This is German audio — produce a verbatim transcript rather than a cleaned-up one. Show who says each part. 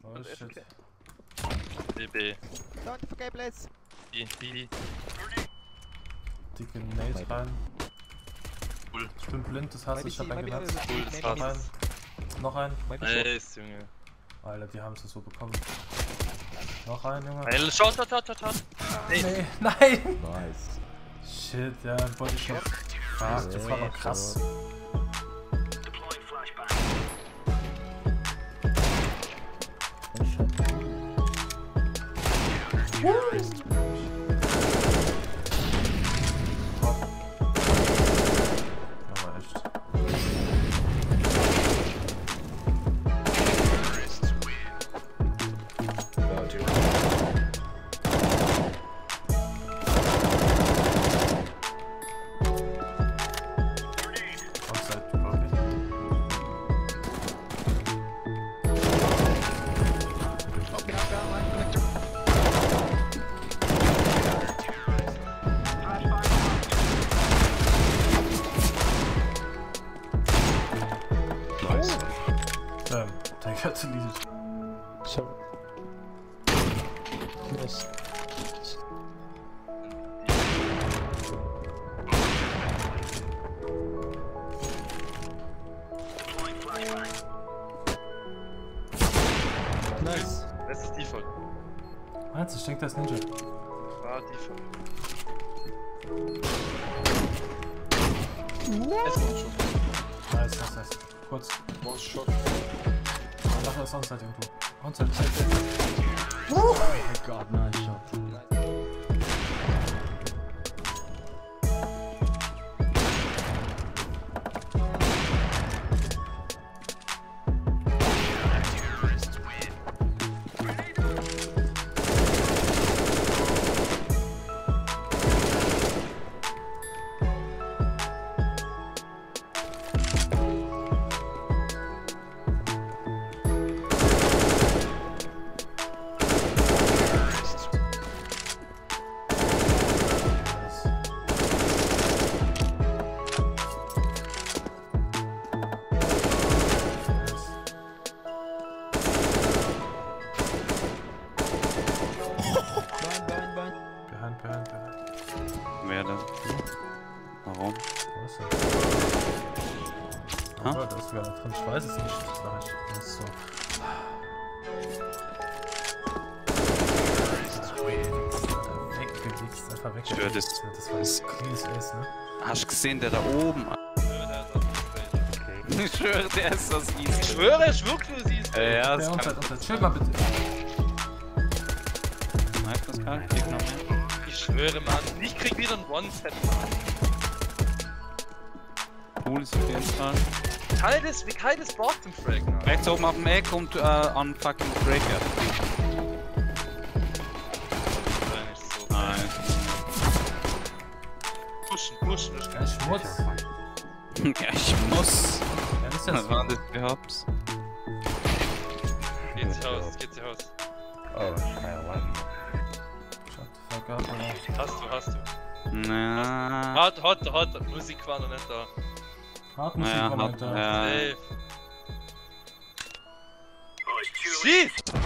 Speaker 1: Oh shit.
Speaker 2: B, B.
Speaker 3: Don't forget, please.
Speaker 2: B, B.
Speaker 1: Dicke Nate rein.
Speaker 2: Cool.
Speaker 1: Ich bin blind, das hast du, ich hab einen genutzt.
Speaker 2: Cool, das
Speaker 1: Noch
Speaker 2: war's.
Speaker 1: ein. Noch ein.
Speaker 2: Nice, Junge.
Speaker 1: Alter, die haben es so bekommen. Noch ein, Junge.
Speaker 2: Hey, shot, shot, shot, shot, shot.
Speaker 1: Nee, nein!
Speaker 3: Nice.
Speaker 1: Shit, ja, Body Shot. Ah, das war doch krass. Aber echt. Outside, glaube ich. Ähm, der hat zu lieb.
Speaker 3: Sorry. Yes. Nice.
Speaker 2: Das ist Default.
Speaker 1: Meinst du, ich denke, das ist Ninja.
Speaker 2: War Default. Es war schon.
Speaker 1: Nice, nice, nice. Kurz.
Speaker 4: Was Shot?
Speaker 1: Ach, das ist Onside irgendwo. Onside, Onside.
Speaker 3: Oh my god, nice shot. Behind, behind, behind.
Speaker 4: Wer denn? Warum?
Speaker 1: Wo ist er?
Speaker 4: Ha?
Speaker 1: Oh, da ist sogar noch drin. Ich weiß es nicht. Sag ich. Das ist so. Weggewichst, einfach weg.
Speaker 4: Ich höre das.
Speaker 1: Das war das cleanes Ace, ne?
Speaker 4: Hast du gesehen, der da oben? Ich schwöre, der ist das
Speaker 2: Ich
Speaker 4: easy.
Speaker 2: schwöre, ich schwöre, du siehst.
Speaker 4: Ja,
Speaker 1: Ja,
Speaker 4: das
Speaker 1: Onside,
Speaker 4: kann.
Speaker 1: Onside. Chill mal bitte.
Speaker 4: Nice, das kann. Klick noch mehr.
Speaker 2: Ich schwöre, Mann. Ich krieg wieder ein One-Set, Mann.
Speaker 4: Cool ist auf jeden Fall.
Speaker 2: Kaltes, wie kaltes Bottom-Frag, Mann.
Speaker 4: Rechts oben auf dem Eck und äh, an fucking Breaker. Nice.
Speaker 2: Pushen, pushen, pushen.
Speaker 1: Kein Schmutz.
Speaker 4: Ja, ich muss.
Speaker 1: Ja, das ist ja
Speaker 4: Was
Speaker 1: so.
Speaker 4: war das für Hops?
Speaker 2: Geht sich aus, geht sich aus.
Speaker 3: Oh, I like it.
Speaker 1: Shut the fuck up, Alter.
Speaker 2: Hast du, hast du.
Speaker 4: Na.
Speaker 2: Hot, hot, hot. Musik war noch nicht da.
Speaker 1: Hartmusik
Speaker 4: Naja,
Speaker 1: war
Speaker 4: hat,
Speaker 1: nicht da.
Speaker 4: ja.
Speaker 2: Safe. Shit!